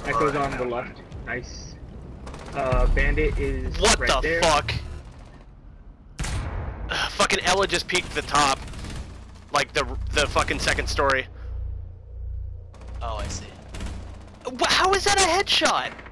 Echo's on the left. Nice. Bandit is what right there. What the fuck? Fucking Ella just peeked the top. Like the fucking second story. Oh, I see. How is that a headshot?